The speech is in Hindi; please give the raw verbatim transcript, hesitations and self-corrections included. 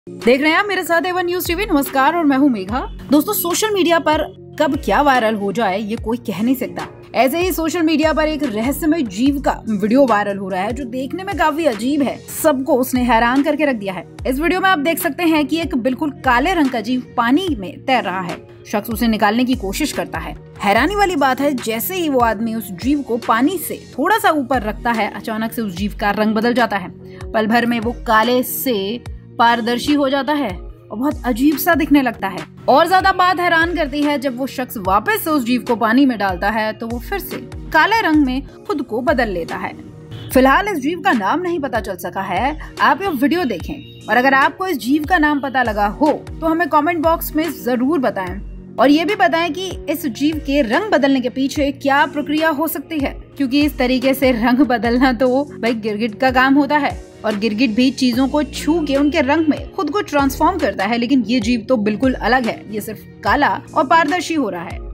देख रहे हैं आप मेरे साथ एवन न्यूज टीवी। नमस्कार और मैं हूं मेघा। दोस्तों, सोशल मीडिया पर कब क्या वायरल हो जाए ये कोई कह नहीं सकता। ऐसे ही सोशल मीडिया पर एक रहस्यमय जीव का वीडियो वायरल हो रहा है जो देखने में काफी अजीब है। सबको उसने हैरान करके रख दिया है। इस वीडियो में आप देख सकते हैं कि एक बिल्कुल काले रंग का जीव पानी में तैर रहा है। शख्स उसे निकालने की कोशिश करता है। हैरानी वाली बात है, जैसे ही वो आदमी उस जीव को पानी से थोड़ा सा ऊपर रखता है, अचानक से उस जीव का रंग बदल जाता है। पल भर में वो काले से पारदर्शी हो जाता है और बहुत अजीब सा दिखने लगता है। और ज्यादा बात हैरान करती है, जब वो शख्स वापस से उस जीव को पानी में डालता है तो वो फिर से काले रंग में खुद को बदल लेता है। फिलहाल इस जीव का नाम नहीं पता चल सका है। आप ये वीडियो देखें और अगर आपको इस जीव का नाम पता लगा हो तो हमें कमेंट बॉक्स में जरूर बताएं और ये भी बताएं कि इस जीव के रंग बदलने के पीछे क्या प्रक्रिया हो सकती है, क्योंकि इस तरीके से रंग बदलना तो भाई गिरगिट का काम होता है और गिरगिट भी चीजों को छू के उनके रंग में खुद को ट्रांसफॉर्म करता है, लेकिन ये जीव तो बिल्कुल अलग है। ये सिर्फ काला और पारदर्शी हो रहा है।